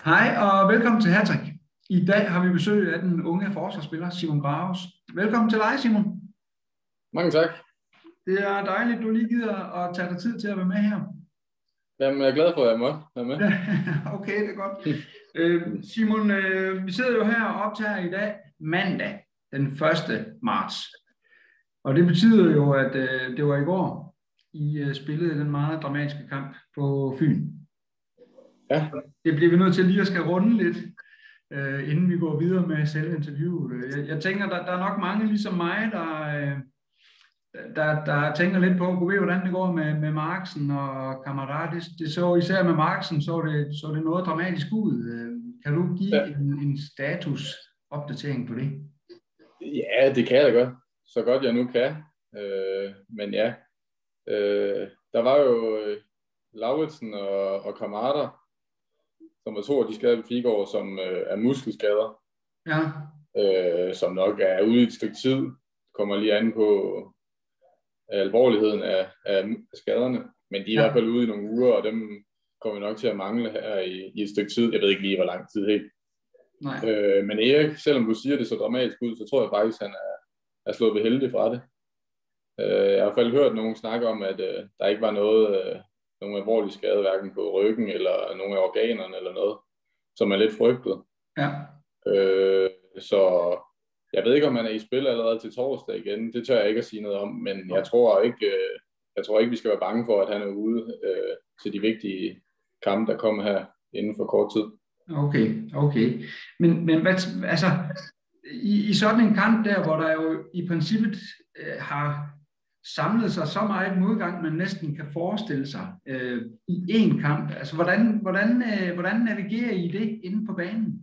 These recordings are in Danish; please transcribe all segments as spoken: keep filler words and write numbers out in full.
Hej og velkommen til Hattrick. I dag har vi besøg af den unge forsvarsspiller Simon Graves. Velkommen til dig, Simon. Mange tak. Det er dejligt, du lige gider at tage dig tid til at være med her. Jamen, jeg er glad for, at jeg må være med. Okay, det er godt. øh, Simon, øh, vi sidder jo her og optager i dag mandag den første marts. Og det betyder jo, at øh, det var i går, I øh, spillede den meget dramatiske kamp på Fyn. Ja. Det bliver vi nødt til lige at skal runde lidt, øh, inden vi går videre med selve interviewet. Jeg, jeg tænker, der, der er nok mange ligesom mig, der, øh, der, der tænker lidt på, kunne ved, hvordan det går med, med Marksen og Kammerat. Det, det så især med Marksen, så det, så det noget dramatisk ud. Kan du give ja. en, en status-opdatering på det? Ja, det kan jeg da godt. Så godt jeg nu kan. Øh, men ja, øh, der var jo øh, Lauritsen og, og Kammerater, som var to af de skader, vi fik over, som øh, er muskelskader. Ja. Øh, som nok er ude i et stykke tid. Kommer lige an på alvorligheden af, af skaderne. Men de er ja. i hvert fald ude i nogle uger, og dem kommer vi nok til at mangle her i, i et stykke tid. Jeg ved ikke lige, hvor lang tid helt. Nej. Øh, men Erik, selvom du siger det så dramatisk ud, så tror jeg faktisk, at han er, er slået ved heldig fra det. Øh, jeg har i hvert fald hørt nogen snakke om, at øh, der ikke var noget, øh, nogen alvorlige skade, hverken på ryggen eller nogle af organerne eller noget, som er lidt frygtet. Ja. Øh, så jeg ved ikke, om man er i spil allerede til torsdag igen. Det tør jeg ikke at sige noget om, men jeg tror ikke, øh, jeg tror ikke vi skal være bange for, at han er ude øh, til de vigtige kampe, der kommer her inden for kort tid. Okay, okay. Men, men hvad, altså, i, i sådan en kamp der, hvor der jo i princippet øh, har samlet sig så meget modgang, man næsten kan forestille sig øh, i én kamp. Altså, hvordan, hvordan, øh, hvordan navigerer I det inde på banen?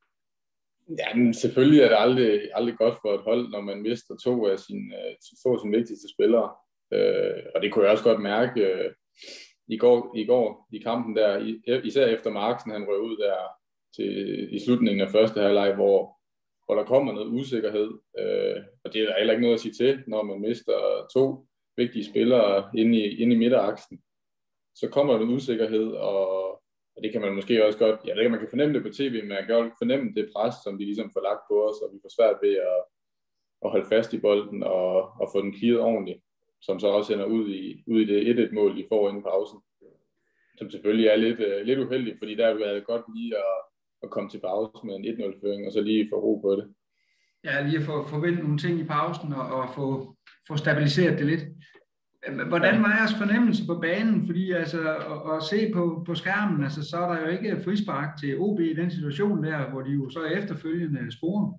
Ja, men selvfølgelig er det aldrig, aldrig godt for et hold, når man mister to af sine, to af sine vigtigste spillere. Øh, og det kunne jeg også godt mærke øh, i, går, i går i kampen der, især efter Marksen, han røg ud der til, i slutningen af første halvleg, hvor, hvor der kommer noget usikkerhed. Øh, og det er der heller ikke noget at sige til, når man mister to vigtige spillere inde i, inde i midteraksen. Så kommer der noget usikkerhed, og Og det kan man måske også godt, jeg ved ikke, man kan fornemme det på tv, men man kan godt fornemme det pres, som de ligesom får lagt på os, og vi får svært ved at, at holde fast i bolden og, og få den clearet ordentligt, som så også ender ud i, ud i det et et mål, de får inden pausen. Som selvfølgelig er lidt, uh, lidt uheldigt, fordi der er det godt lige at, at komme til pause med en et nul-føring, og så lige få ro på det. Ja, lige at få, få vendt nogle ting i pausen, og, og få, få stabiliseret det lidt. Hvordan var jeres fornemmelse på banen? Fordi altså, at, at se på, på skærmen, altså, så er der jo ikke frispark til O B i den situation der, hvor de jo så efterfølgende scorer.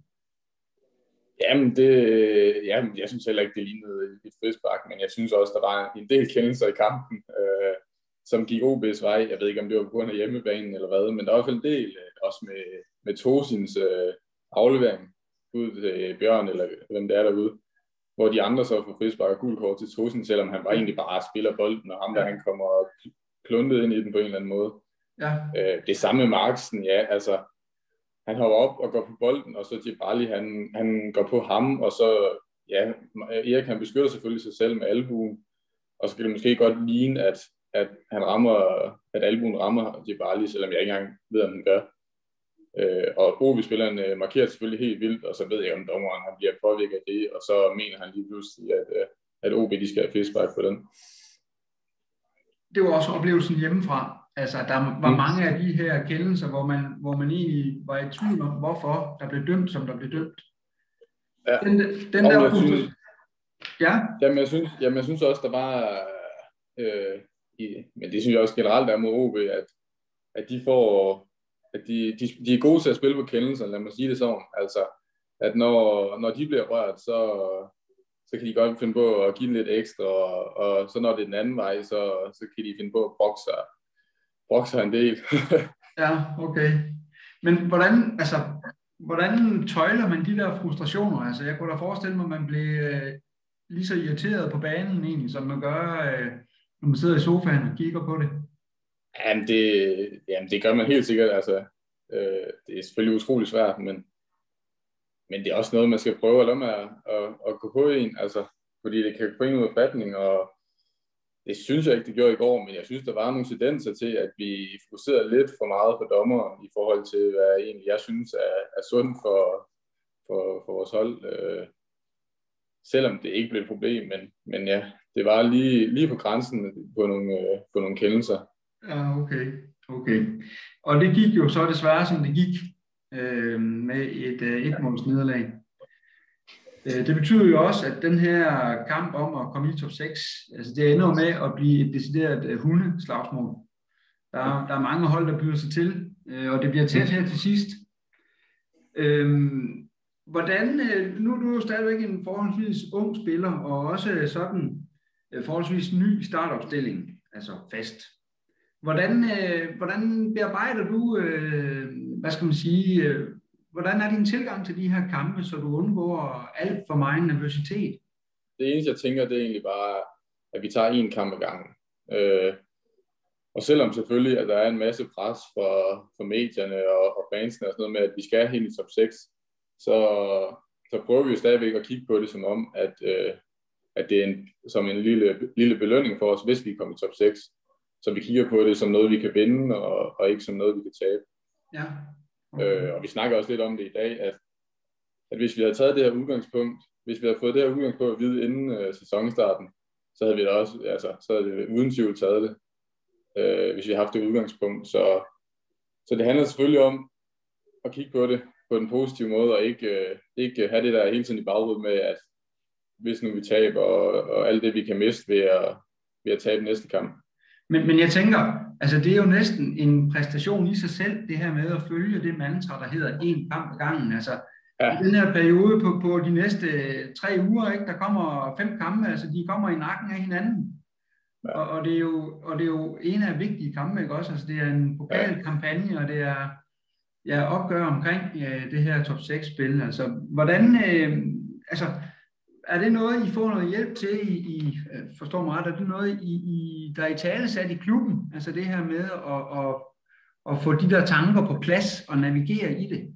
Jamen, det, jamen, jeg synes heller ikke, det lignede et frispark, men jeg synes også, der var en del kendelser i kampen, øh, som gik O B's vej. Jeg ved ikke, om det var på grund af hjemmebanen eller hvad, men der var i hvert fald en del, også med, med Tosins øh, aflevering ud til Bjørn, eller hvem det er derude, hvor de andre så får frispark og gul kort til Tosin, selvom han var egentlig bare spiller bolden, og ham der, han kommer kluntet ind i den på en eller anden måde. Ja. Øh, det samme med Marksen, ja, altså, han hopper op og går på bolden, og så Djibali, han, han går på ham, og så, ja, Erik, han beskytter selvfølgelig sig selv med albuen, og så kan det måske godt ligne, at, at han rammer, at albuen rammer Djibali, selvom jeg ikke engang ved, om han gør. Øh, og O B-spilleren øh, markerer selvfølgelig helt vildt, og så ved jeg, om dommeren han bliver påvirket af det, og så mener han lige pludselig, at, øh, at O B de skal have frispark på den. Det var også oplevelsen hjemmefra. Altså, der var mm. mange af de her kendelser, hvor man, hvor man egentlig var i tvivl om, hvorfor der blev dømt, som der blev dømt. Ja. Den, den der jeg synes, ja? Jamen, jeg synes, jamen, jeg synes også, der var, øh, i, men det synes jeg også generelt er mod O B, at, at de får... at de, de, de er gode til at spille på kendelser, lad mig sige det sådan. Altså, at når, når de bliver rørt, så, så kan de godt finde på at give den lidt ekstra, og, og så når det er den anden vej, så, så kan de finde på at brokke sig, brokke sig en del. Ja, okay. Men hvordan, altså, hvordan tøjler man de der frustrationer? Altså, jeg kunne da forestille mig, at man blev øh, lige så irriteret på banen egentlig, som man gør, øh, når man sidder i sofaen og kigger på det. Jamen det, jamen det gør man helt sikkert, altså. Øh, det er selvfølgelig utrolig svært, men, men det er også noget, man skal prøve at lade med at, at, at gå på en, altså, fordi det kan få en ud af fatning, og, det synes jeg ikke, det gjorde i går, men jeg synes, der var nogle tendenser til, at vi fokuserede lidt for meget på dommeren i forhold til, hvad egentlig jeg synes er, er sundt for, for, for vores hold. Øh, selvom det ikke blev et problem, men, men ja, det var lige, lige på grænsen på nogle, øh, på nogle kendelser. Ja, okay. okay. Og det gik jo så desværre, som det gik øh, med et øh, etmålsnederlag. Det betyder jo også, at den her kamp om at komme i top seks, altså det ender med at blive et decideret hundeslagsmål. Der er, der er mange hold, der byder sig til, og det bliver tæt her til sidst. Øhm, hvordan, nu er du jo stadigvæk en forholdsvis ung spiller, og også sådan forholdsvis ny startopstilling, altså fast. Hvordan, hvordan bearbejder du, hvad skal man sige, hvordan er din tilgang til de her kampe, så du undgår alt for meget nervøsitet? Det eneste, jeg tænker, det er egentlig bare, at vi tager en kamp ad gangen. Øh, og selvom selvfølgelig, at der er en masse pres for, for medierne og, og fansene og sådan noget med, at vi skal hen i top seks, så, så prøver vi jo stadigvæk at kigge på det som om, at, øh, at det er en, som en lille, lille belønning for os, hvis vi kommer i top seks. Så vi kigger på det som noget, vi kan vinde, og, og ikke som noget, vi kan tabe. Ja. Okay. Øh, og vi snakker også lidt om det i dag, at, at hvis vi havde taget det her udgangspunkt, hvis vi havde fået det her udgangspunkt at vide inden øh, sæsonstarten, så havde vi da også, altså, så havde vi uden tvivl taget det, øh, hvis vi havde haft det udgangspunkt. Så, så det handler selvfølgelig om at kigge på det på den positive måde, og ikke, øh, ikke have det der hele tiden i baghovedet med, at hvis nu vi taber, og, og alt det vi kan miste ved at, ved at tabe næste kamp. Men, men jeg tænker, altså det er jo næsten en præstation i sig selv, det her med at følge det mantra, der hedder en kamp ad gangen. Altså ja. I den her periode på, på de næste tre uger, ikke, der kommer fem kampe, altså de kommer i nakken af hinanden. Ja. Og, og, det er jo, og det er jo en af vigtige kampe, ikke også? Altså det er en pokalkampagne, og det er ja, opgør omkring ja, det her top seks-spil. Altså hvordan, øh, altså er det noget, I får noget hjælp til, i, i forstår mig ret, er det noget, I, I, der er i tale sat i klubben? Altså det her med at, at, at få de der tanker på plads og navigere i det?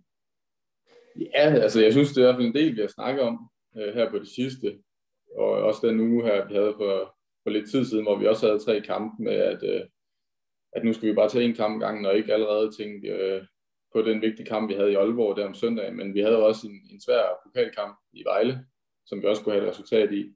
Ja, altså jeg synes, det er i hvert fald en del, vi har snakket om øh, her på det sidste. Og også den uge her, vi havde for, for lidt tid siden, hvor vi også havde tre kampe med, at, øh, at nu skal vi bare tage en kamp gangen, og ikke allerede tænke øh, på den vigtige kamp, vi havde i Aalborg der om søndag. Men vi havde også en, en svær pokalkamp i Vejle, som vi også kunne have et resultat i.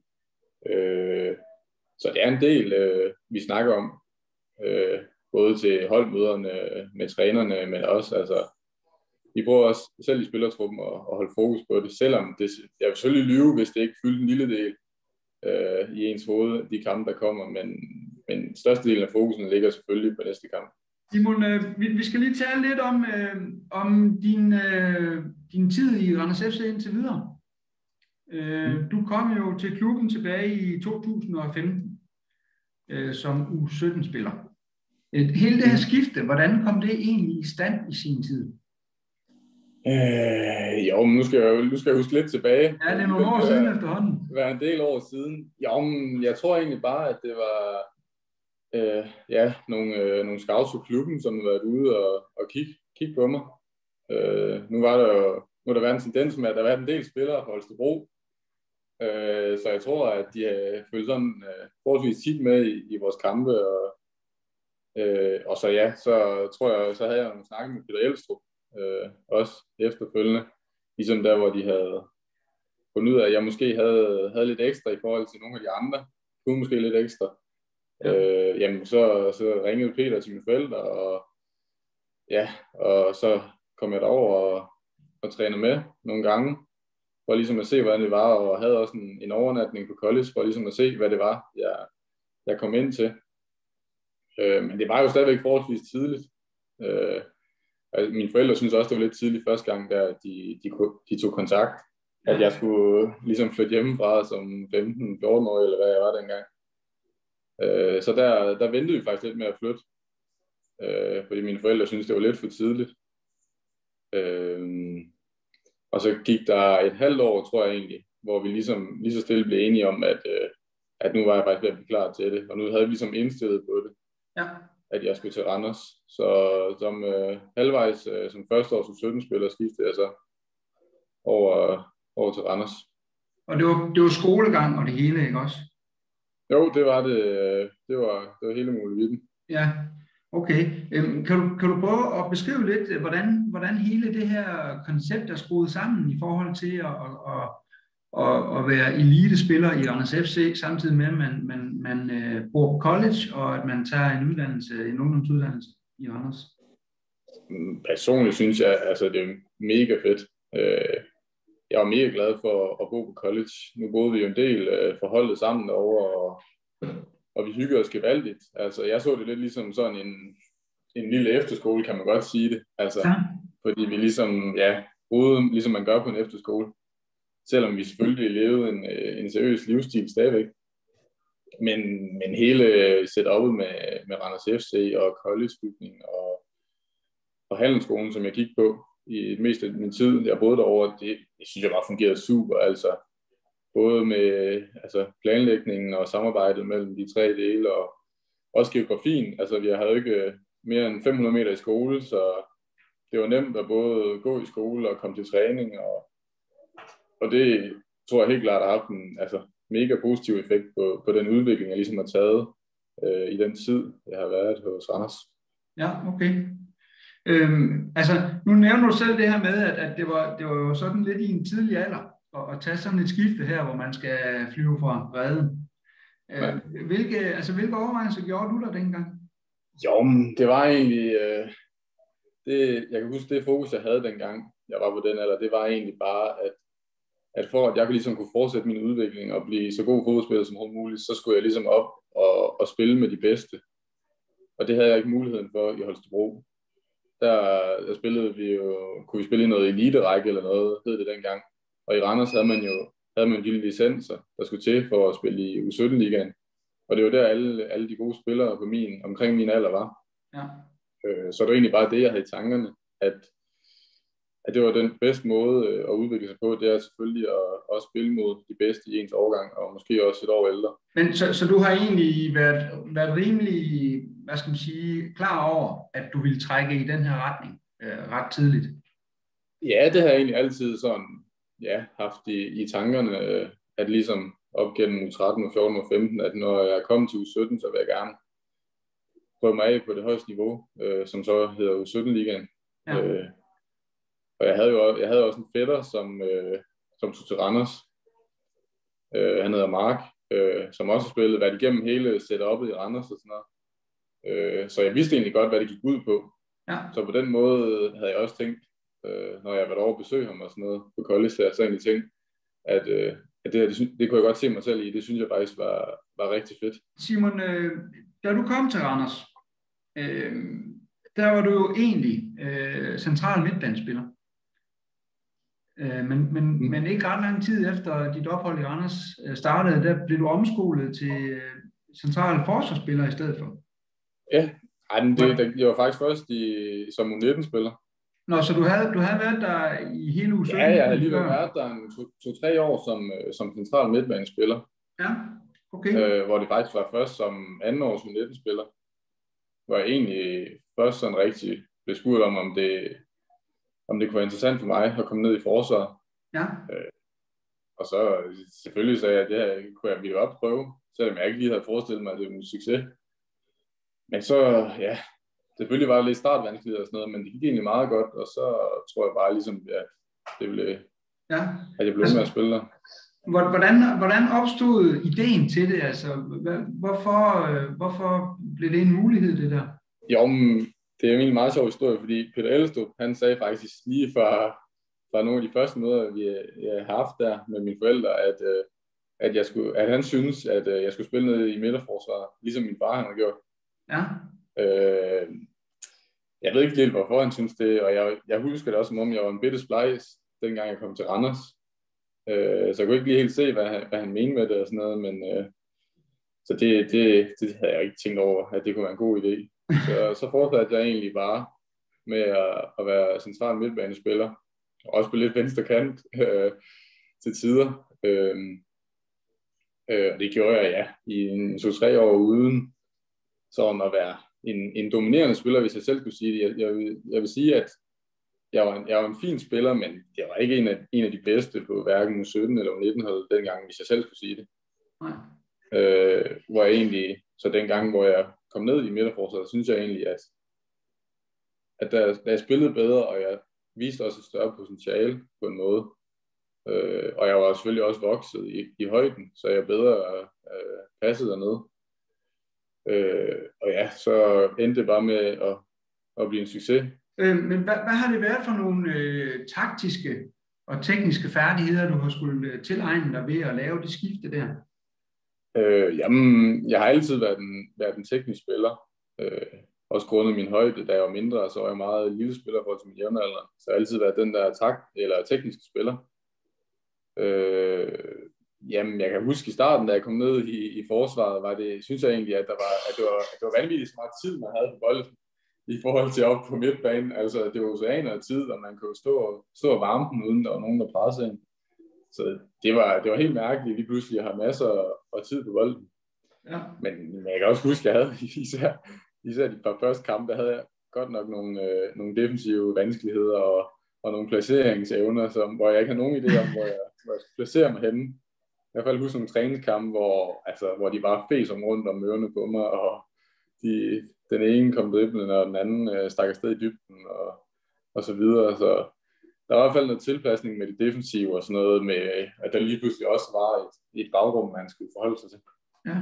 Øh, så det er en del, øh, vi snakker om, øh, både til holdmøderne med trænerne, men også, altså, vi prøver også selv i spillertruppen at, at holde fokus på det, selvom det, jeg vil selvfølgelig lyve, hvis det ikke fylder en lille del øh, i ens hoved, de kampe, der kommer, men, men størstedelen af fokusen ligger selvfølgelig på næste kamp. Simon, øh, vi, vi skal lige tale lidt om, øh, om din, øh, din tid i Randers F C indtil videre. Du kom jo til klubben tilbage i to tusind og femten øh, som U sytten-spiller. Hele det her skifte, hvordan kom det egentlig i stand i sin tid? Øh, jo, men nu skal, jeg, nu skal jeg huske lidt tilbage. Ja, det er nogle år det siden efterhånden. Det var en del år siden. Jo, men jeg tror egentlig bare, at det var øh, ja, nogle, øh, nogle scouts for klubben, som har været ude og, og kigge kig på mig. Øh, nu var der jo nu der været en tendens med, at der var en del spillere fra Holstebro. Så jeg tror, at de har følt sådan uh, forholdsvis tit med i, i vores kampe. Og, uh, og så ja, så tror jeg, så havde jeg en snak med Peter Elstrup uh, også efterfølgende. Ligesom der, hvor de havde fundet ud af, at jeg måske havde, havde lidt ekstra i forhold til nogle af de andre. Kunne måske lidt ekstra. Ja. Uh, jamen, så, så ringede Peter til mine forældre, og ja, og så kom jeg derover og, og trænede med nogle gange. For ligesom at se, hvordan det var, og havde også en, en overnatning på college, for ligesom at se, hvad det var, jeg, jeg kom ind til. Øh, men det var jo stadigvæk forholdsvis tidligt. Øh, altså mine forældre synes også, det var lidt tidligt første gang, der de, de, de tog kontakt, at jeg skulle ligesom flytte hjemmefra som femten fjorten år, eller hvad jeg var dengang. Øh, så der, der ventede vi faktisk lidt med at flytte, øh, fordi mine forældre synes det var lidt for tidligt. Øh, Og så gik der et halvt år, tror jeg egentlig, hvor vi ligesom lige så stille blev enige om, at, øh, at nu var jeg faktisk ved at blive klar til det. Og nu havde vi ligesom indstillet på det, ja. At jeg skulle til Randers. Så som øh, halvvejs, øh, som første år som sytten-spiller, skiftede jeg så over, over til Randers. Og det var, det var skolegang og det hele, ikke også? Jo, det var det. Det var, det var hele muligheden. Ja, okay. Øhm, kan, du, kan du prøve at beskrive lidt, hvordan, hvordan hele det her koncept er skruet sammen i forhold til at, at, at, at, at være elitespiller i Randers F C, samtidig med, at man, man, man uh, bor på college, og at man tager en uddannelse, en ungdomsuddannelse i Randers? Personligt synes jeg, altså det er mega fedt. Jeg var mega glad for at bo på college. Nu boede vi jo en del forholdet sammen derovre, og, og vi hyggede os gevaldigt. Altså jeg så det lidt ligesom sådan en, en lille efterskole, kan man godt sige det. Altså, ja. Fordi vi ligesom, ja, boede ligesom man gør på en efterskole. Selvom vi selvfølgelig levede en, en seriøs livsstil stadigvæk. Men, men hele setup'et med, med Randers F C og collegebygningen og, og handelsskolen, som jeg gik på i det meste af min tid, jeg boede derovre, det, det synes jeg bare fungerede super. Altså, både med altså, planlægningen og samarbejdet mellem de tre dele, og også geografien. Altså, vi havde jo ikke mere end fem hundrede meter i skole, så det var nemt at både gå i skole og komme til træning. Og, og det tror jeg helt klart har haft en altså, mega positiv effekt på, på den udvikling, jeg ligesom har taget øh, i den tid, jeg har været hos Randers. Ja, okay. Øhm, altså, nu nævner du selv det her med, at, at det, var, det var jo sådan lidt i en tidlig alder, at, at tage sådan et skifte her, hvor man skal flyve fra Reden. Øh, ja. hvilke, altså, hvilke overvejelser gjorde du der dengang? Jo, det var egentlig, øh, det, jeg kan huske det fokus, jeg havde dengang, jeg var på den alder, det var egentlig bare, at, at for at jeg ligesom kunne fortsætte min udvikling og blive så god fodboldspiller som muligt, så skulle jeg ligesom op og, og spille med de bedste. Og det havde jeg ikke muligheden for i Holstebro. Der, der spillede vi jo, kunne vi spille i noget elite-række eller noget, hed det dengang. Og i Randers havde man jo havde man de licenser, der skulle til for at spille i U sytten-ligaen. Og det var der alle, alle de gode spillere på min, omkring min alder var. Ja. Øh, så det var egentlig bare det, jeg havde i tankerne, at, at det var den bedste måde at udvikle sig på, det er selvfølgelig at også spille mod de bedste i ens årgang, og måske også et år ældre. Men så, så du har egentlig været, været rimelig, hvad skal man sige, klar over, at du ville trække i den her retning øh, ret tidligt? Ja, det har jeg egentlig altid sådan, ja, haft i, i tankerne, at ligesom op gennem U tretten, U fjorten, U femten, at når jeg kom til U sytten, så vil jeg gerne prøve mig af på det højeste niveau, øh, som så hedder U sytten-ligaen. Ja. Øh, og jeg havde jo jeg havde også en fætter, som, øh, som tog til Randers. Øh, han hedder Mark, øh, som også spillede, været igennem hele setup'et i Randers og sådan noget. Øh, så jeg vidste egentlig godt, hvad det gik ud på. Ja. Så på den måde havde jeg også tænkt, øh, når jeg var over og besøge ham og sådan noget på college, så jeg så egentlig tænkt, at, øh, at det, her, det, det kunne jeg godt se mig selv i. Det synes jeg faktisk var, var rigtig fedt. Simon, øh, da du kom til Randers, øh, der var du jo egentlig øh, central midtbanespiller. Øh, men, men, mm. men ikke ret lang tid efter dit ophold i Randers øh, startede, der blev du omskolet til øh, central forsvarsspiller i stedet for. Ja, ej, men det, det, jeg var faktisk først i, som U nitten-spiller. Nå, så du havde, du havde været der i hele U sytten? Ja, jeg havde lige været der en to-tre to, år som, som central midtbanespiller. Ja, okay. Øh, hvor det faktisk var først som anden års U nitten-spiller. Hvor jeg egentlig først sådan rigtig blev spurgt om, om det, om det kunne være interessant for mig at komme ned i forsvaret. Ja. Øh, og så selvfølgelig sagde jeg, at det her kunne jeg ville godt prøve, selvom jeg ikke lige havde forestillet mig, at det var en succes. Men så, ja, selvfølgelig var det lidt startvanskeligt og sådan noget, men det gik egentlig meget godt, og så tror jeg bare ligesom, at det ville, ja. At jeg blev altså, med at spille der. Hvordan, hvordan opstod ideen til det? Altså, hvorfor, hvorfor blev det en mulighed, det der? Jo, det er en meget sjov historie, fordi Peter Ellestrup, han sagde faktisk lige fra, fra nogle af de første møder, vi jeg har haft der med mine forældre, at, at, jeg skulle, at han synes, at jeg skulle spille ned i midterforsvaret, ligesom min far han har gjort. Ja. Øh, jeg ved ikke helt, hvorfor han synes det, og jeg, jeg husker det også, som om jeg var en bitte splejs, dengang jeg kom til Randers. Øh, så jeg kunne ikke lige helt se, hvad han, hvad han mente med det og sådan noget, men øh, så det, det, det havde jeg ikke tænkt over, at det kunne være en god idé. Så, så fortsatte jeg egentlig bare med at, at være central midtbanespiller, og også på lidt venstre kant øh, til tider. Øh, øh, det gjorde jeg, ja, i en to-tre år uden sådan at være en, en dominerende spiller, hvis jeg selv kunne sige det. Jeg, jeg, vil, jeg vil sige, at jeg var, en, jeg var en fin spiller, men jeg var ikke en af, en af de bedste på hverken U sytten eller U nitten-holdet dengang, hvis jeg selv skulle sige det. Nej. øh, hvor jeg egentlig, så den gang, hvor jeg kom ned i midterforsvaret, synes jeg egentlig, at, at da, da jeg spillede bedre, og jeg viste også et større potentiale på en måde, øh, og jeg var selvfølgelig også vokset i, i højden, så jeg bedre øh, passede dernede. Øh, og ja, så endte det bare med at, at blive en succes. Øh, men hvad, hvad har det været for nogle øh, taktiske og tekniske færdigheder, du har skulle tilegne dig ved at lave det skifte der? Øh, jamen, jeg har altid været en, været en teknisk spiller. Øh, også grundet min højde, da jeg var mindre, så var jeg meget lille spiller for til min jævnalder. Så jeg har altid været den der tak eller tekniske spiller. Øh, jamen, jeg kan huske i starten, da jeg kom ned i, i forsvaret, var det, synes jeg egentlig, at, der var, at, det var, at det var vanvittigt så meget tid, man havde på bolden i forhold til op på midtbanen. Altså, det var oceaner af tid, og man kunne stå, stå og varme den, uden der var nogen, der pressede ind. Så det var, det var helt mærkeligt, lige pludselig at have masser af tid på bolden. Ja. Men, men jeg kan også huske, at jeg havde især, især de par første kampe, der havde jeg godt nok nogle, øh, nogle defensive vanskeligheder og, og nogle placeringsevner, som, hvor jeg ikke har nogen idé om, hvor jeg, hvor jeg skulle placere mig henne. I hvert fald huske nogle træningskampe, hvor, altså, hvor de bare fes om rundt om ørerne på mig, og de, den ene kom driblende, og den anden øh, stak afsted i dybden, og, og så videre. Så der var i hvert fald noget tilpasning med det defensive og sådan noget, med, at der lige pludselig også var et, et bagrum, man skulle forholde sig til. Ja.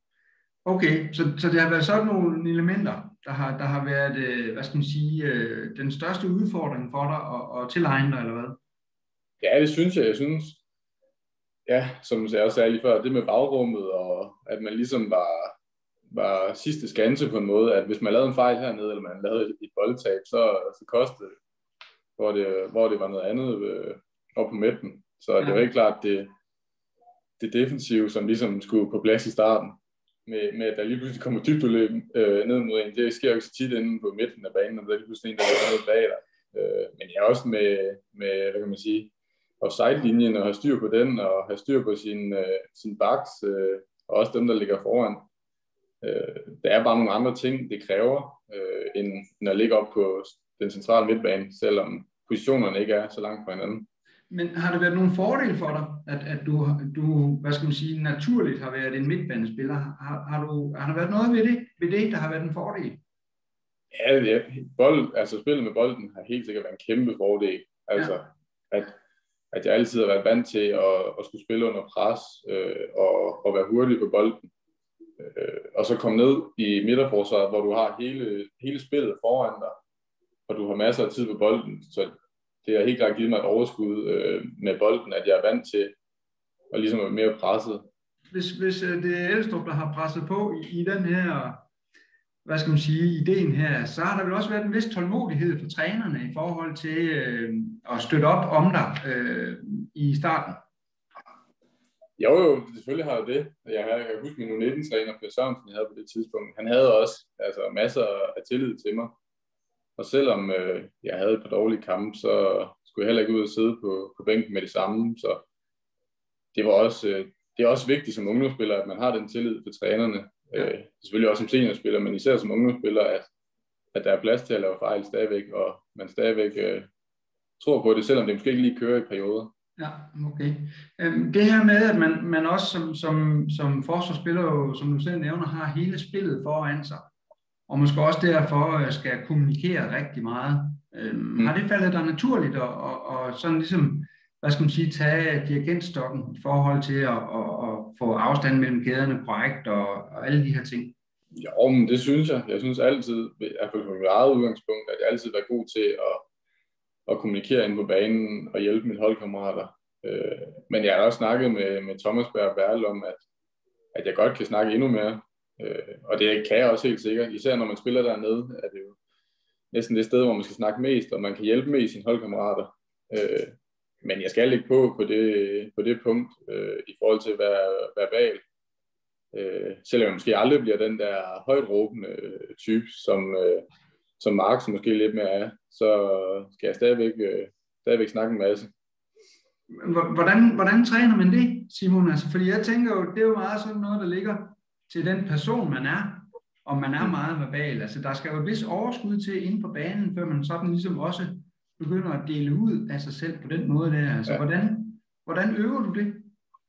Okay, så, så det har været sådan nogle elementer, der har, der har været, øh, hvad skal man sige, øh, den største udfordring for dig at, at tilegne dig, eller hvad? Ja, det synes jeg. Jeg synes, ja, som jeg også sagde lige før, det med bagrummet, og at man ligesom var, var sidste skanse på en måde, at hvis man lavede en fejl hernede, eller man lavede et, et boldtab, så, så kostede det, hvor det, hvor det var noget andet øh, op på midten. Så ja. Det var ikke klart det, det defensive, som ligesom skulle på plads i starten. Med, med at der lige pludselig kommer dybdeløb øh, ned mod en. Det sker jo ikke så tit inde på midten af banen, og der er lige pludselig en, der er noget bag dig. Øh, men jeg er også med, med, hvad kan man sige, offside-linjen, og have styr på den, og have styr på sin, øh, sin backs, øh, og også dem, der ligger foran. Øh, der er bare nogle andre ting, det kræver, øh, end, end at ligge op på den centrale midtbane, selvom positionerne ikke er så langt fra hinanden. Men har det været nogle fordele for dig, at, at du, du, hvad skal man sige, naturligt har været en midtbanespiller? Har, har, du, har der været noget ved det, ved det, der har været en fordel? Ja, ja. Bold, altså spillet med bolden har helt sikkert været en kæmpe fordel. Altså, ja. at, at jeg altid har været vant til at, at skulle spille under pres øh, og, og være hurtig på bolden. Øh, og så komme ned i midterforsvaret, hvor du har hele, hele spillet foran dig, og du har masser af tid på bolden. Så det har helt klart givet mig et overskud øh, med bolden, at jeg er vant til at ligesom være mere presset. Hvis, hvis det er Elstrup, der har presset på i, i den her, hvad skal man sige, ideen her, så har der vel også været en vis tålmodighed for trænerne i forhold til øh, at støtte op om dig øh, i starten. Jo, jo, selvfølgelig har jeg det. Jeg har jeg husker min U nitten-træner, Per Sørensen, jeg havde på det tidspunkt. Han havde også altså, masser af tillid til mig. Og selvom øh, jeg havde et par dårlige kampe, så skulle jeg heller ikke ud og sidde på, på bænken med det samme. Så det var også, øh, det er også vigtigt som ungdomsspiller, at man har den tillid for trænerne. Øh, selvfølgelig også som seniorspiller, men især som ungdomsspiller, at, at der er plads til at lave fejl stadigvæk, og man stadigvæk øh, tror på det, selvom det måske ikke lige kører i perioder. Ja, okay. Øhm, det her med, at man, man også som, som, som forsvarsspiller, jo, som du selv nævner, har hele spillet foran sig, og måske også derfor skal kommunikere rigtig meget. Øhm, mm. Har det faldet dig naturligt at og, og sådan ligesom, hvad skal man sige, tage dirigentstokken i forhold til at og, og få afstand mellem kæderne korrekt og, og alle de her ting? Jo, men det synes jeg. Jeg synes altid, i hvert fald på mit eget udgangspunkt, at jeg altid var god til at, at kommunikere ind på banen og hjælpe mine holdkammerater. Øh, men jeg har også snakket med, med Thomas Berg Berl om, at, at jeg godt kan snakke endnu mere. Øh, og det kan jeg også helt sikkert. Især når man spiller dernede, er det jo næsten det sted, hvor man skal snakke mest, og man kan hjælpe mest sine holdkammerater. Øh, men jeg skal ikke på på det, på det punkt øh, i forhold til at være verbal. Øh, selvom jeg måske aldrig bliver den der højt råbende øh, type, som, øh, som Mark som måske lidt mere er, så skal jeg stadigvæk, øh, stadigvæk snakke en masse. Hvordan, hvordan træner man det, Simon? Altså, fordi jeg tænker jo, det er jo meget sådan noget, der ligger til den person, man er, og man er meget verbal. Altså, der skal jo et vis overskud til inde på banen, før man sådan ligesom også begynder at dele ud af sig selv på den måde der. Altså, ja. hvordan, hvordan øver du det?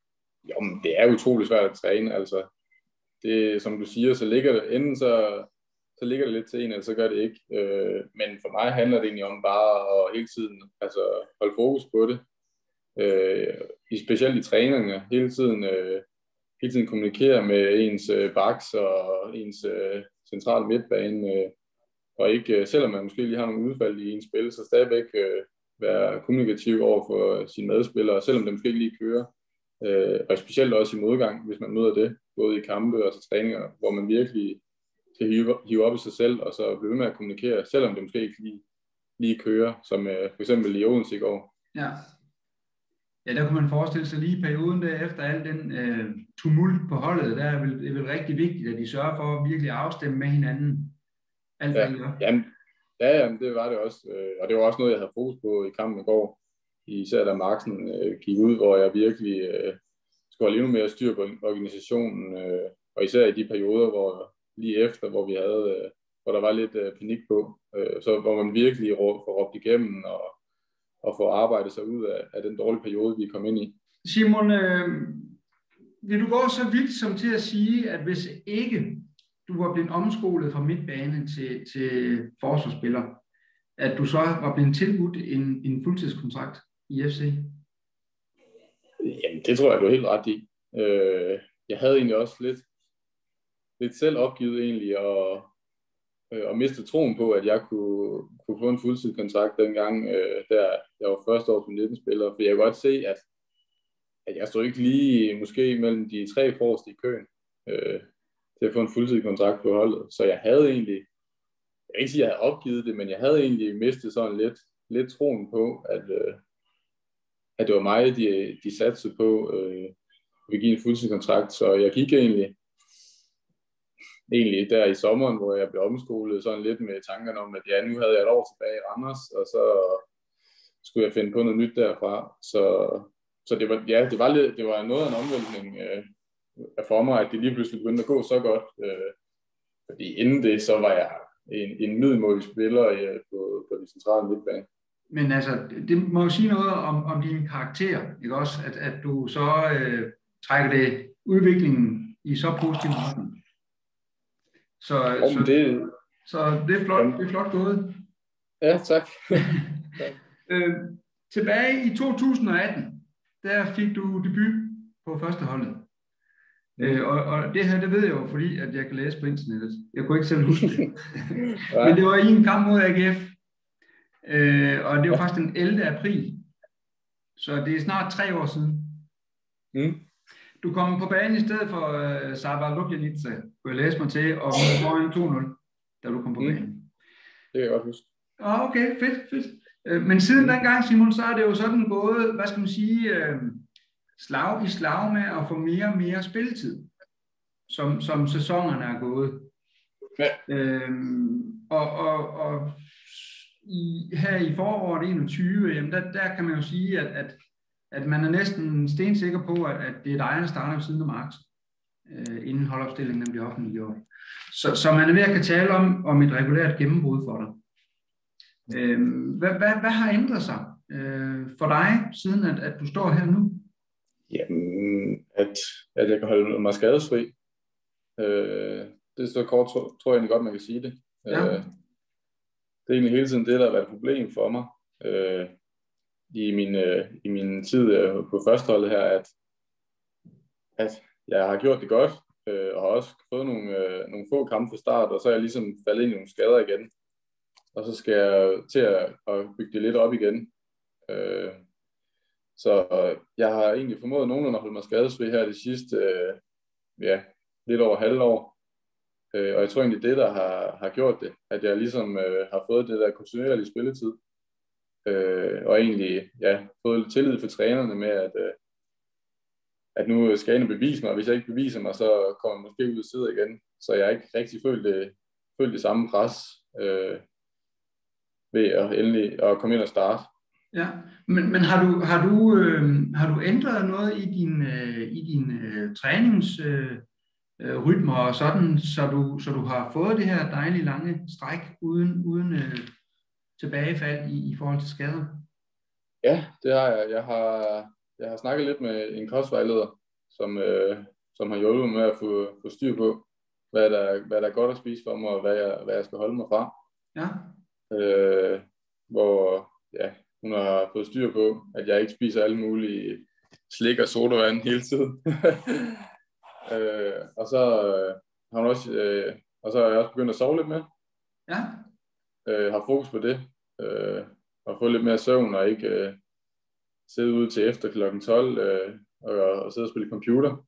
Jo, men det er utroligt svært at træne, altså. Det, som du siger, så ligger det, enten så, så ligger det lidt til en, eller så gør det ikke. Øh, men for mig handler det egentlig om bare at hele tiden altså, holde fokus på det. Øh, specielt i træningerne, hele tiden, øh, hele tiden kommunikere med ens øh, backs og ens øh, centrale midtbane, øh, og ikke, øh, selvom man måske lige har nogle udfald i ens spil, så stadigvæk øh, være kommunikativ over for sine medspillere, selvom det måske ikke lige kører. Øh, og specielt også i modgang, hvis man møder det, både i kampe og til træninger, hvor man virkelig skal hive, hive op i sig selv, og så blive ved med at kommunikere, selvom det måske ikke lige, lige kører, som øh, for eksempel i Odense i går. Ja. Ja, der kunne man forestille sig lige i perioden der, efter al den øh, tumult på holdet, der er vel, det er vel rigtig vigtigt, at de sørger for at virkelig afstemme med hinanden. Alt, ja, jamen, ja, jamen, det var det også, øh, og det var også noget, jeg havde fokus på i kampen i går, især da Marksen øh, gik ud, hvor jeg virkelig øh, skulle have endnu mere styr på organisationen, øh, og især i de perioder, hvor lige efter, hvor vi havde, øh, hvor der var lidt øh, panik på, øh, så hvor man virkelig får råbt igennem og, og får arbejdet sig ud af, af den dårlige periode, vi kom ind i. Simon, øh, vil du gå så vidt som til at sige, at hvis ikke du var blevet omskolet fra midtbane til, til forsvarsspiller, at du så var blevet tilbudt en, en fuldtidskontrakt i F C? Jamen, det tror jeg, du er helt ret i. Øh, jeg havde egentlig også lidt, lidt selv opgivet egentlig, og, øh, og mistet troen på, at jeg kunne, kunne få en fuldtidskontrakt dengang, øh, der jeg var første år som nitten-spiller, for jeg kunne godt se, at, at jeg stod ikke lige måske mellem de tre forreste i køen øh, til at få en fuldtidskontrakt på holdet, så jeg havde egentlig, jeg vil ikke sige, at jeg havde opgivet det, men jeg havde egentlig mistet sådan lidt, lidt troen på, at øh, at det var mig, de, de satsede på øh, at give en fuldtidskontrakt, så jeg gik egentlig, egentlig der i sommeren, hvor jeg blev omskolet sådan lidt med tankerne om, at ja, nu havde jeg et år tilbage i Randers, og så skulle jeg finde på noget nyt derfra, så, så det var, ja, det var, lidt, det var noget af en omvæltning øh, for mig, at det lige pludselig begyndte at gå så godt, øh, fordi inden det, så var jeg en, en middelmådig spiller øh, på, på de centrale midtbane. Men altså, det må jo sige noget om, om din karakter, ikke også? At, at du så øh, trækker det udviklingen i så positiv retning. Så, Om så, det... så det er flot, det er flot gået. Ja, tak. øh, tilbage i to tusind og atten, der fik du debut på førsteholdet. Mm. Øh, og, og det her, det ved jeg jo, fordi at jeg kan læse på internettet. Jeg kunne ikke selv huske det. Men det var i en kamp mod A G F. Øh, og det var faktisk den ellevte april, så det er snart tre år siden. Mm. Du kom på banen i stedet for uh, Sava Ljubljanica, kunne jeg læse mig til, og vi var en to nul, da du kom på banen. Mm. Det kan jeg godt huske. Ah, okay, fedt, fedt. Uh, men siden mm. dengang, Simon, så er det jo sådan gået, hvad skal man sige, uh, slag i slag med at få mere og mere spilletid, som, som sæsonerne er gået. Ja. Uh, og, og, og I, her i foråret enogtyve, jamen der, der kan man jo sige, at, at, at man er næsten stensikker på, at, at det er dig, der starter ved siden af marts, øh, inden holdopstillingen bliver offentliggjort. Så, så man er ved at kan tale om, om et regulært gennembrud for dig. Øh, hvad, hvad, hvad har ændret sig øh, for dig, siden at, at du står her nu? Jamen, at, at jeg kan holde mig skadesfri. Øh, det er så kort, tror, tror jeg egentlig godt, man kan sige det. Ja. Øh, Det er egentlig hele tiden det, der har været et problem for mig øh, i, min, øh, i min tid øh, på førsteholdet her, at, at jeg har gjort det godt, øh, og har også fået nogle, øh, nogle få kampe fra start, og så er jeg ligesom faldet ind i nogle skader igen. Og så skal jeg til at, at bygge det lidt op igen. Øh, så jeg har egentlig formået nogenlunde at holde mig skadesfri her de sidste, øh, ja, lidt over halve år. Øh, og jeg tror egentlig, det der har, har gjort det, at jeg ligesom øh, har fået det der kontinuerlige spilletid, øh, og egentlig ja, fået lidt tillid for trænerne med, at, øh, at nu skal jeg ind og bevise mig, og hvis jeg ikke beviser mig, så kommer jeg måske ud af side igen, så jeg har ikke rigtig følt det, følt det samme pres øh, ved at endelig at komme ind og starte. Ja, men, men har du, har du, øh, har du ændret noget i din, øh, i din øh, trænings... Øh, rytmer og sådan, så du, så du har fået det her dejlige lange stræk uden, uden øh, tilbagefald i, i forhold til skader? Ja, det har jeg. Jeg har, jeg har snakket lidt med en kostvejleder, som, øh, som har hjulpet mig med at få, få styr på, hvad der, hvad der er godt at spise for mig, og hvad jeg, hvad jeg skal holde mig fra. Ja. Øh, hvor ja, hun har fået styr på, at jeg ikke spiser alle mulige slik og sodavand hele tiden. øh, og så øh, har hun også, øh, og så har jeg også begyndt at sove lidt mere. Ja. Øh, har fokus på det. Øh, og få lidt mere søvn og ikke øh, sidde ude til efter klokken tolv øh, og, og sidde og spille computer.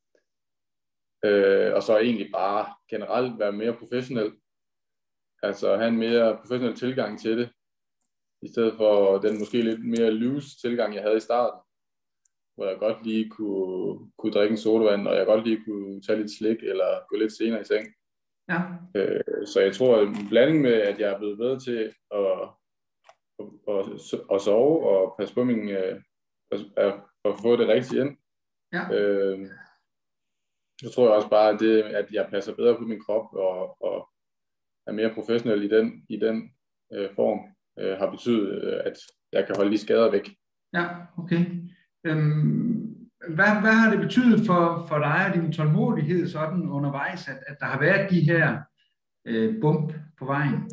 Øh, og så egentlig bare generelt være mere professionel. Altså have en mere professionel tilgang til det, i stedet for den måske lidt mere loose tilgang, jeg havde i starten, hvor jeg godt lige kunne, kunne drikke en sodavand, og jeg godt lige kunne tage lidt slik, eller gå lidt senere i seng. Ja. Øh, så jeg tror, at en blanding med, at jeg er blevet bedre til at, at, at, at sove, og passe på min, at, at få det rigtigt ind. Ja. Øh, så tror jeg også bare, at, det, at jeg passer bedre på min krop, og, og er mere professionel i den, i den øh, form, øh, har betydet, øh, at jeg kan holde de skader væk. Ja, okay. Øhm, hvad, hvad har det betydet for, for dig og din tålmodighed sådan undervejs, at, at der har været de her øh, bump på vejen?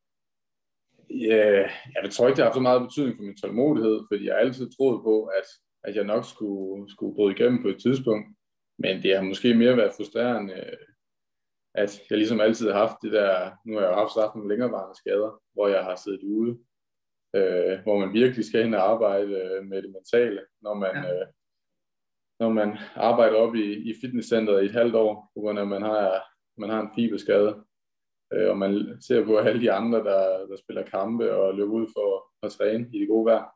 Ja, jeg tror ikke, det har haft så meget betydning for min tålmodighed, fordi jeg altid troede på, at, at jeg nok skulle, skulle bryde igennem på et tidspunkt. Men det har måske mere været frustrerende, at jeg ligesom altid har haft det der, nu har jeg jo haft, haft nogle længerevarende skader, hvor jeg har siddet ude, øh, hvor man virkelig skal hen og arbejde med det mentale, når man, ja. øh, når man arbejder op i, i fitnesscenteret i et halvt år, på grund af, at man har, man har en fiberskade, øh, og man ser på alle de andre, der, der spiller kampe og løber ud for at træne i det gode vejr.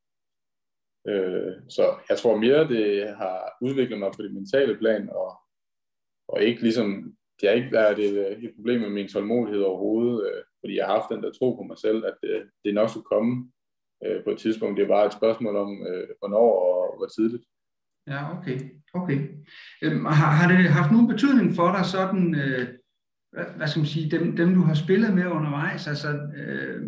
Øh, så jeg tror mere, det har udviklet mig på det mentale plan, og, og ikke ligesom, det har ikke været et, et problem med min tålmodighed overhovedet, øh, fordi jeg har haft den der tro på mig selv, at det, det nok skulle komme øh, på et tidspunkt. Det er bare et spørgsmål om, øh, hvornår og hvor tidligt. Ja, okay. okay. Øhm, har, har det haft nogen betydning for dig, sådan, øh, hvad, hvad skal man sige, dem, dem du har spillet med undervejs, altså, øh,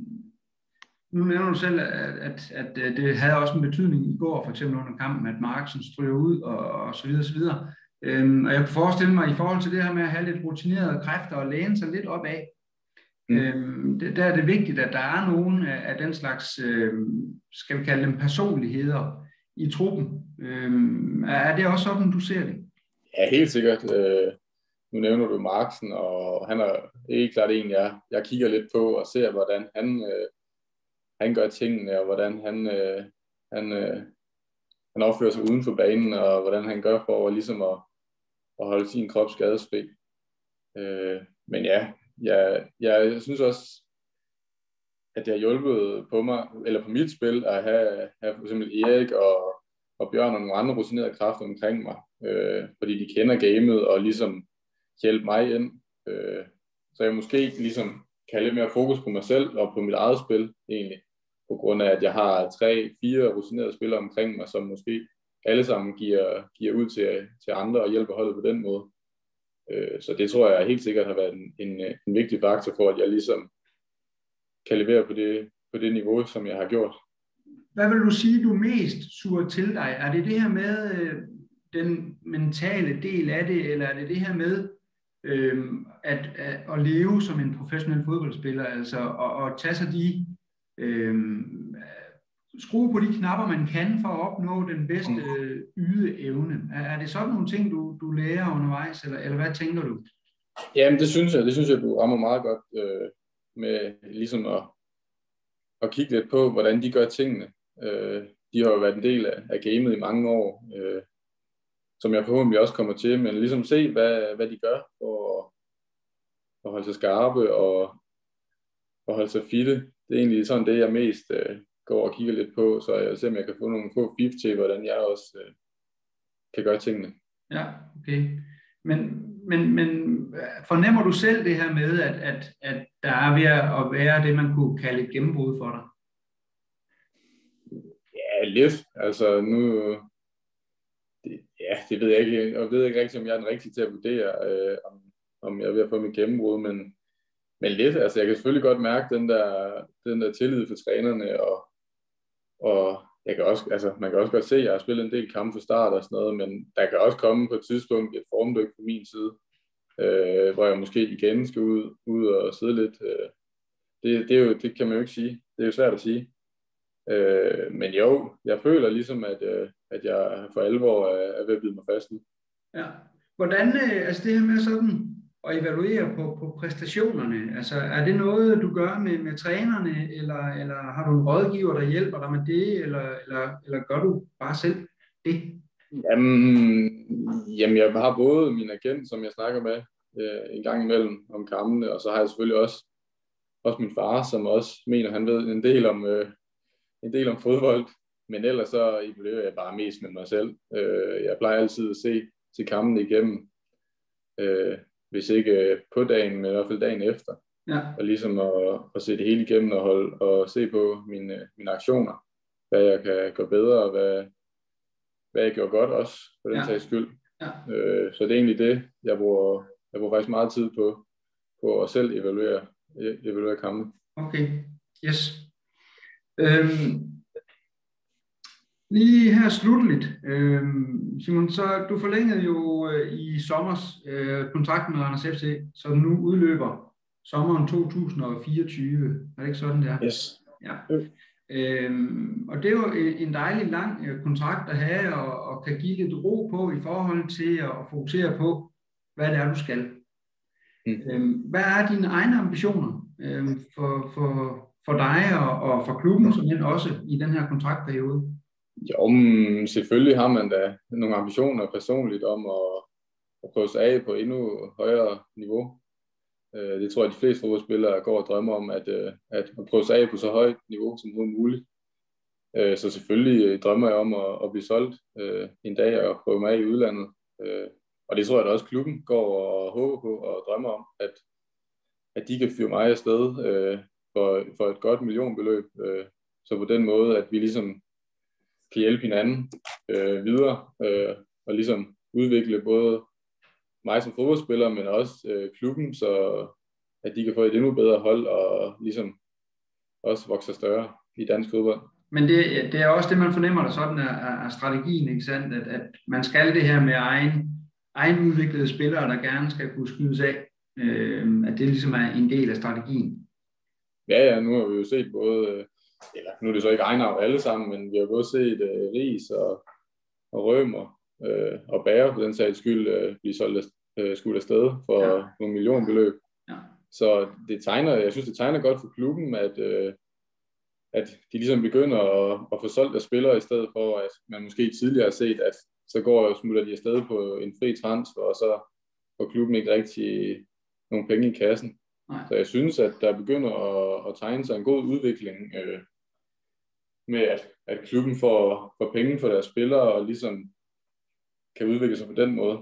nu nævner du selv, at, at, at det havde også en betydning i går, for eksempel under kampen, at Marksen stryger ud, og, og så videre, så videre. Øhm, og jeg kunne forestille mig, i forhold til det her med at have lidt rutinerede kræfter og læne sig lidt op af, mm. øhm, det, der er det vigtigt, at der er nogen af, af den slags, øhm, skal vi kalde dem personligheder i truppen. Øhm, er det også sådan, du ser det? Ja, helt sikkert. Øh, nu nævner du Marksen, og han er helt klart en, jeg, jeg kigger lidt på og ser, hvordan han, øh, han gør tingene, og hvordan han, øh, han, øh, han opfører sig uden for banen, og hvordan han gør for at, ligesom at, at holde sin krop skadesfri. Øh, men ja, jeg, jeg, jeg synes også, at det har hjulpet på mig, eller på mit spil, at have, have for eksempel Erik og, og Bjørn og nogle andre rutinerede kræfter omkring mig, øh, fordi de kender gamet og ligesom hjælper mig ind. Øh, så jeg måske ligesom kan have lidt mere fokus på mig selv og på mit eget spil egentlig, på grund af, at jeg har tre, fire rutinerede spillere omkring mig, som måske alle sammen giver, giver ud til, til andre og hjælper holdet på den måde. Øh, så det tror jeg helt sikkert har været en, en, en vigtig faktor for, at jeg ligesom kan levere på det, på det niveau, som jeg har gjort. Hvad vil du sige, du mest suger til dig? Er det det her med øh, den mentale del af det, eller er det det her med øh, at, at, at leve som en professionel fodboldspiller, altså at, at tage sig de øh, skrue på de knapper, man kan for at opnå den bedste øh, ydeevne? Er, er det sådan nogle ting, du, du lærer undervejs, eller, eller hvad tænker du? Jamen, det synes jeg, det synes jeg, du rammer meget godt øh, med ligesom at, at kigge lidt på, hvordan de gør tingene. Øh, de har jo været en del af, af gamet i mange år, øh, som jeg forhåbentlig også kommer til, men ligesom se, hvad, hvad de gør for at, at holde sig skarpe og, og holde sig fitte. Det er egentlig sådan det, jeg mest øh, går og kigger lidt på, så jeg ser, om jeg kan få nogle få fif til, hvordan jeg også øh, kan gøre tingene. Ja, okay. Men, men, men fornemmer du selv det her med, at, at, at der er ved at være det, man kunne kalde et gennembrud for dig? Ja, lidt. Altså nu, det, ja, det ved jeg ikke. Jeg ved ikke rigtig, om jeg er den rigtige til at vurdere, øh, om, om jeg er ved at få mit gennembrud, men, men lidt. Altså jeg kan selvfølgelig godt mærke den der, den der tillid for trænerne, og, og jeg kan også, altså, man kan også godt se, at jeg har spillet en del kampe for start og sådan noget, men der kan også komme på et tidspunkt et formdyk på min side, øh, hvor jeg måske igen skal ud, ud og sidde lidt. Øh, det, det, er jo, det kan man jo ikke sige. Det er jo svært at sige. Øh, men jo, jeg føler ligesom, at, øh, at jeg for alvor er, er ved at bide mig fast nu. Ja. Hvordan, øh, altså det her med sådan at evaluere på, på præstationerne, altså er det noget, du gør med, med trænerne, eller, eller har du en rådgiver, der hjælper dig med det, eller, eller, eller gør du bare selv det? Jamen, jamen, jeg har både min agent, som jeg snakker med øh, en gang imellem om kampene, og så har jeg selvfølgelig også, også min far, som også mener, han ved en del om, øh, en del om fodbold, men ellers så evaluerer jeg bare mest med mig selv. Øh, jeg plejer altid at se til kampene igennem, øh, hvis ikke øh, på dagen, men i hvert fald dagen efter. Ja. Og ligesom at, at se det hele igennem og, holde, og se på mine, mine aktioner, hvad jeg kan gøre bedre, og hvad, hvad jeg gjorde godt også, for den ja. sags skyld. Ja. Øh, så det er egentlig det, jeg bruger, jeg bruger faktisk meget tid på, på at selv evaluere, evaluere kampen. Okay, yes. Øhm, lige her slutteligt, øhm, Simon, så du forlængede jo øh, i sommer øh, kontrakten med Randers F C, som nu udløber sommeren to tusind og fireogtyve. Er det ikke sådan, det er? Yes. Ja. Øhm, og det er jo en dejlig lang øh, kontrakt at have, og, og kan give lidt ro på i forhold til at, at fokusere på, hvad det er, du skal. Mm. Øhm, hvad er dine egne ambitioner øhm, for, for, for dig og, og for klubben, som end også i den her kontraktperiode? Jo, men selvfølgelig har man da nogle ambitioner personligt om at, at prøve sig af på endnu højere niveau. Det tror jeg, de fleste fodboldspillere går og drømmer om, at, at prøve sig af på så højt niveau som muligt. Så selvfølgelig drømmer jeg om at, at blive solgt en dag og prøve mig af i udlandet. Og det tror jeg da også, klubben går og håber på og drømmer om, at, at de kan fyre mig afsted for, for et godt millionbeløb. Så på den måde, at vi ligesom kan hjælpe hinanden videre og ligesom udvikle både mig som fodboldspiller, men også øh, klubben, så at de kan få et endnu bedre hold og ligesom også vokse større i dansk fodbold. Men det, det er også det, man fornemmer, der sådan er, er strategien, ikke sandt? At, at man skal det her med egen, egen udviklede spillere, der gerne skal kunne skydes af, øh, at det ligesom er en del af strategien. Ja, ja, nu har vi jo set både, eller nu er det så ikke egen af alle sammen, men vi har både set øh, Ries og, og Rømer, Øh, og Bager på den sags skyld øh, blive solgt øh, skudt afsted for ja. nogle millionbeløb. Ja. Så det tegner, jeg synes det tegner godt for klubben, at, øh, at de ligesom begynder at, at få solgt af spillere, i stedet for at man måske tidligere har set, at så går og smutter de afsted på en fri transfer, og så får klubben ikke rigtig nogle penge i kassen. Nej. Så jeg synes, at der begynder at, at tegne sig en god udvikling øh, med, at, at klubben får, får penge for deres spillere, og ligesom kan udvikle sig på den måde.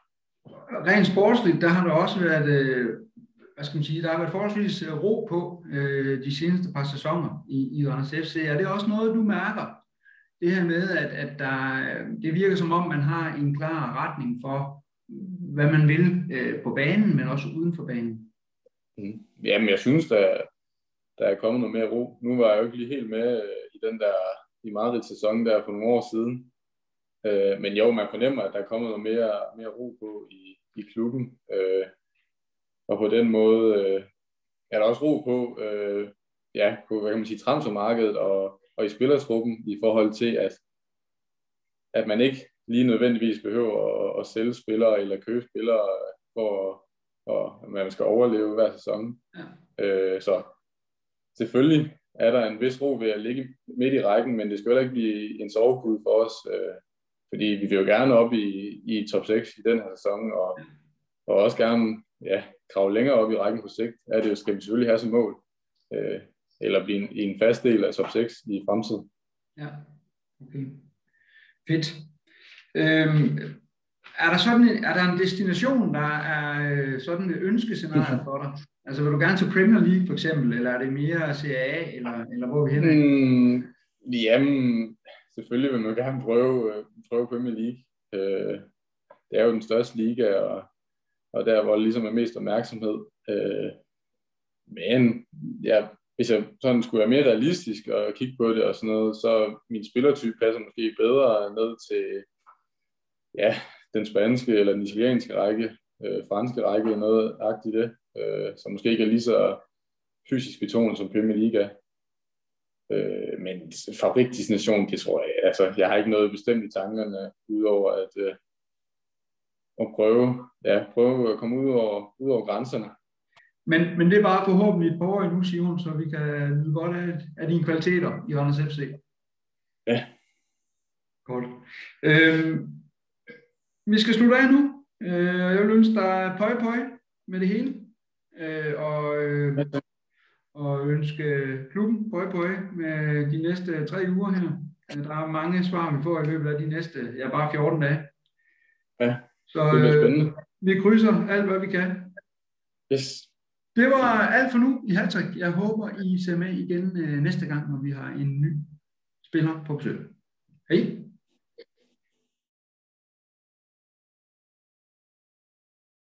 Rent sportsligt, der har der også været, øh, hvad skal man sige, der har været forholdsvis ro på øh, de seneste par sæsoner i, i Randers F C. Er det også noget, du mærker? Det her med, at, at der, det virker som om, man har en klar retning for, hvad man vil øh, på banen, men også uden for banen. Mm. Jamen, jeg synes, der, der er kommet noget mere ro. Nu var jeg jo ikke lige helt med øh, i den der i Madrid-sæson der for nogle år siden. Øh, men jo, man fornemmer, at der er kommet noget mere, mere ro på i, i klubben. Øh, og på den måde øh, er der også ro på, øh, ja, på hvad kan man sige, transfermarkedet og, og i spillertruppen i forhold til, at, at man ikke lige nødvendigvis behøver at, at sælge spillere eller købe spillere for og, at man skal overleve hver sæson. Ja. Øh, så selvfølgelig er der en vis ro ved at ligge midt i rækken, men det skal heller ikke blive en sovepude for os, øh, fordi vi vil jo gerne op i, i top seks i den her sæson, og, og også gerne ja, kravle længere op i rækken på sigt. Ja, det skal vi selvfølgelig have som mål, øh, eller blive en, en fast del af top seks i fremtiden. Ja, okay. Fedt. Øhm, er, der sådan en, er der en destination, der er sådan et ønskescenarie for dig? Altså vil du gerne til Premier League for eksempel, eller er det mere Serie A, eller, eller hvor er vi henne? Mm, jamen, selvfølgelig vil man gerne prøve, prøve Premier League. Øh, det er jo den største liga, og, og der hvor der ligesom er mest opmærksomhed. Øh, men jeg hvis jeg sådan skulle være mere realistisk og kigge på det og sådan noget, så min spillertype passer måske bedre ned til ja, den spanske eller den italienske række, øh, franske række, noget agtigt det, øh, som måske ikke er lige så fysisk betonet som Premier League. Øh, men favoritdestination, det tror jeg, altså jeg har ikke noget bestemt i tankerne, udover at, øh, at prøve, ja, prøve at komme ud over, ud over grænserne. Men, men det er bare forhåbentlig et par år endnu, Simon, så vi kan nyde godt af, af dine kvaliteter i Randers F C. Ja. Godt. Øhm, vi skal slutte af nu. Øh, jeg vil ønske dig pøj pøj med det hele. Øh, og, øh, og ønske klubben pøj pøj med de næste tre uger her. Der er mange svar, vi får i løbet af de næste, ja, bare fjorten dage. Ja, så, det bliver spændende. Øh, vi krydser alt, hvad vi kan. Yes. Det var alt for nu i Hattrick. Jeg håber, I ser med igen øh, næste gang, når vi har en ny spiller på besøg. Hej!